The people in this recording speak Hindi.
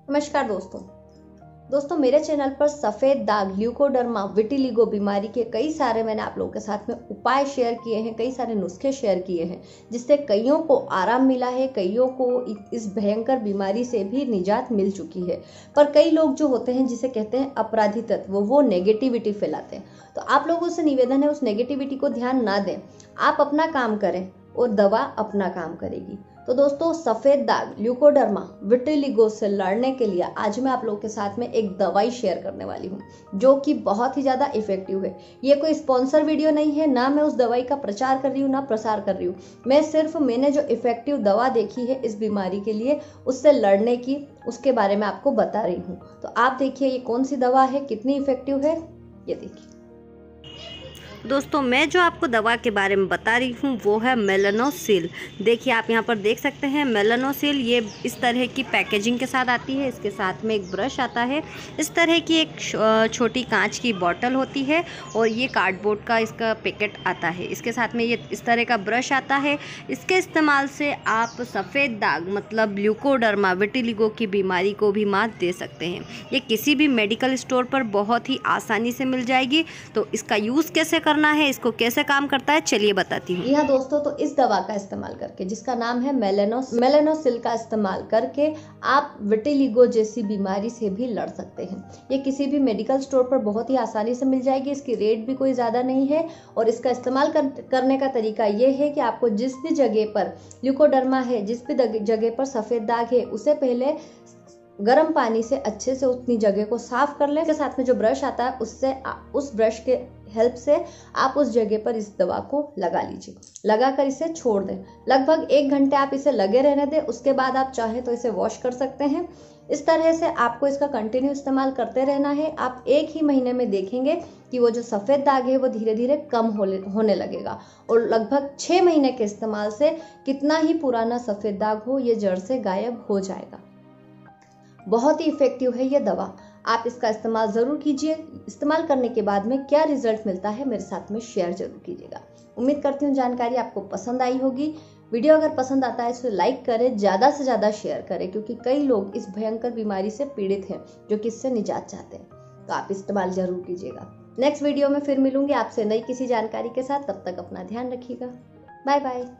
नमस्कार दोस्तों मेरे चैनल पर सफ़ेद दाग, ल्यूकोडर्मा, विटिलिगो बीमारी के कई सारे मैंने आप लोगों के साथ में उपाय शेयर किए हैं, कई सारे नुस्खे शेयर किए हैं, जिससे कईयों को आराम मिला है, कईयों को इस भयंकर बीमारी से भी निजात मिल चुकी है। पर कई लोग जो होते हैं, जिसे कहते हैं अपराधी तत्व, वो नेगेटिविटी फैलाते हैं। तो आप लोगों से निवेदन है, उस नेगेटिविटी को ध्यान ना दें, आप अपना काम करें और दवा अपना काम करेगी। तो दोस्तों, सफ़ेद दाग, ल्यूकोडर्मा, विटिलिगो से लड़ने के लिए आज मैं आप लोगों के साथ में एक दवाई शेयर करने वाली हूँ, जो कि बहुत ही ज़्यादा इफेक्टिव है। ये कोई स्पॉन्सर वीडियो नहीं है, ना मैं उस दवाई का प्रचार कर रही हूँ ना प्रसार कर रही हूँ। मैं सिर्फ मैंने जो इफेक्टिव दवा देखी है इस बीमारी के लिए, उससे लड़ने की, उसके बारे में आपको बता रही हूँ। तो आप देखिए ये कौन सी दवा है, कितनी इफेक्टिव है, ये देखिए। दोस्तों, मैं जो आपको दवा के बारे में बता रही हूँ वो है मेलानोसिल। देखिए, आप यहाँ पर देख सकते हैं मेलानोसिल। ये इस तरह की पैकेजिंग के साथ आती है। इसके साथ में एक ब्रश आता है, इस तरह की एक छोटी कांच की बोतल होती है और ये कार्डबोर्ड का इसका पैकेट आता है। इसके साथ में ये इस तरह का ब्रश आता है। इसके इस्तेमाल से आप सफ़ेद दाग मतलब ल्यूकोडर्मा, विटिलिगो की बीमारी को भी मात दे सकते हैं। ये किसी भी मेडिकल स्टोर पर बहुत ही आसानी से मिल जाएगी। तो इसका यूज़ कैसे करना है, इसको कैसे काम करता है, चलिए बताती हूँ। यहाँ दोस्तों, तो इस दवा का इस्तेमाल करके, जिसका नाम है मेलानोसिल का इस्तेमाल करके आप विटिलिगो जैसी बीमारी से भी लड़ सकते हैं। ये किसी भी मेडिकल स्टोर पर बहुत ही आसानी से मिल जाएगी। इसकी रेट भी कोई ज़्यादा नहीं है और इसका इस्तेमाल करने का तरीका ये है कि आपको जिस भी जगह पर ल्यूकोडर्मा है, जिस भी जगह पर सफ़ेद दाग है, उसे पहले गर्म पानी से अच्छे से उतनी जगह को साफ कर लें। इसके साथ में जो ब्रश आता है, उससे उस ब्रश के हेल्प से आप उस जगह पर इस दवा को लगा लीजिए। लगाकर इसे छोड़ दें। लगभग 1 घंटे आप इसे लगे रहने दें। उसके बाद आप चाहें तो इसे वॉश कर सकते हैं। इस तरह से आपको इसका कंटिन्यू इस्तेमाल करते रहना है। आप 1 ही महीने में देखेंगे कि वो जो सफ़ेद दाग है वो धीरे धीरे कम होने लगेगा और लगभग 6 महीने के इस्तेमाल से कितना ही पुराना सफ़ेद दाग हो, ये जड़ से गायब हो जाएगा। बहुत ही इफेक्टिव है ये दवा, आप इसका इस्तेमाल ज़रूर कीजिए। इस्तेमाल करने के बाद में क्या रिजल्ट मिलता है मेरे साथ में शेयर जरूर कीजिएगा। उम्मीद करती हूँ जानकारी आपको पसंद आई होगी। वीडियो अगर पसंद आता है तो लाइक करें, ज़्यादा से ज़्यादा शेयर करें, क्योंकि कई लोग इस भयंकर बीमारी से पीड़ित हैं जो कि इससे निजात चाहते हैं। तो आप इस्तेमाल ज़रूर कीजिएगा। नेक्स्ट वीडियो में फिर मिलूंगी आपसे नई किसी जानकारी के साथ। तब तक अपना ध्यान रखिएगा। Bye bye.